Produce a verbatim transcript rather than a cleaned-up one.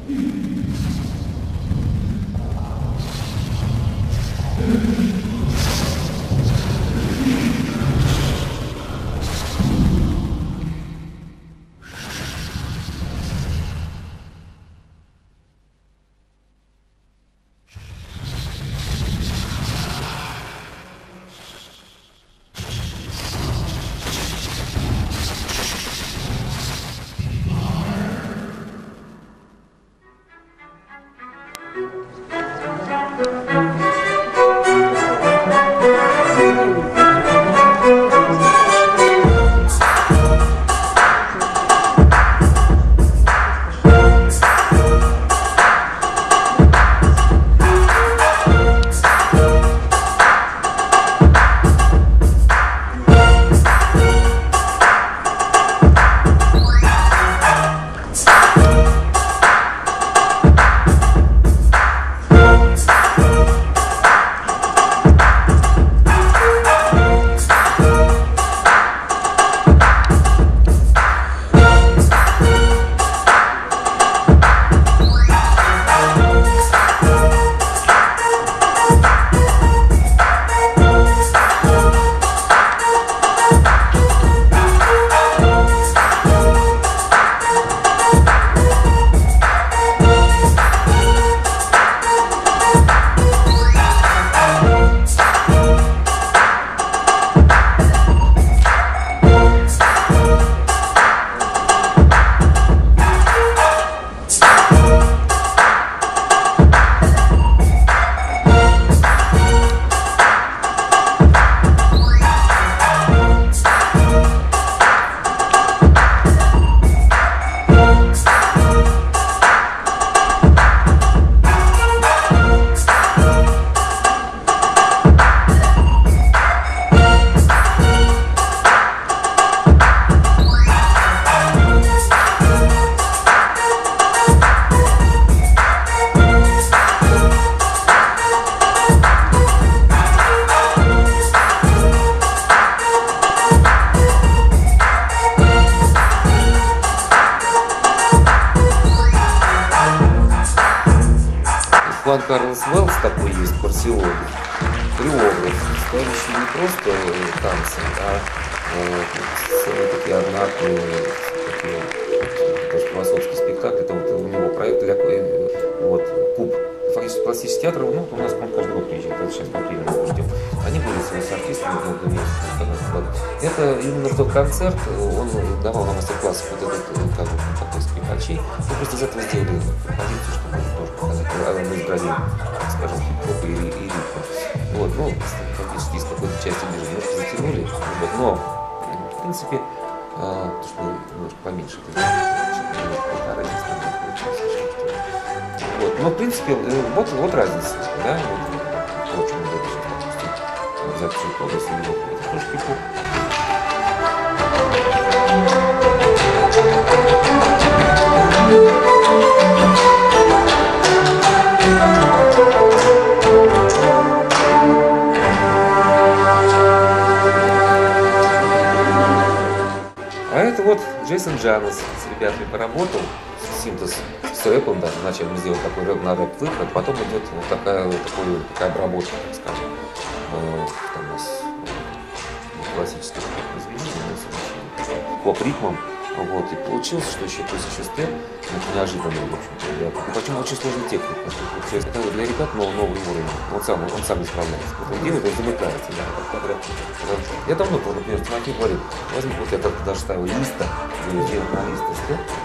Хуан Карлос Вэллс такой есть в Барселоне, хореограф, ставящий не просто танцы, а э, такие однаковые, такие, даже философские спектакли. Это вот у него проект для, вот, Куб. Фактически классический театр, ну, у нас он каждый год приезжает, это сейчас мы примерно ждем. Они были с артистами много месяцев. Это именно тот концерт, он давал нам мастер-класс вот этот, как бы, такой скрипачей. Мы просто из этого сделали композицию, чтобы тоже показать. А мы избрали, скажем, хип-хоп и, и ритм. Вот, ну, фактически из какой-то части мира немножко затянули. Вот, но, в принципе, а, то, что немножко поменьше, это полтора вот, но, в принципе, вот, вот разница, да, вот, очень много сейчас, допустим, записи полосы или вот, это тоже хип-хоп. А это вот Джейсон Джанус с ребятами поработал, синтез с рэпом, да, вначале мы сделали такой рэп на рэп-выход, потом идет вот такая, вот такой, такая обработка, так скажем, э, там у нас э, классическое произведение, поп-ритмом, вот, и получилось, что еще, то есть еще степ, это неожиданно, в общем-то, и почему очень сложная техника, это для ребят новый, новый уровень, он сам, он сам не справляется, он делает, он замыкается, да, так подряд. Я давно, например, Тимофей говорил, возьми, вот я как-то даже ставил листа, делать на лист степ.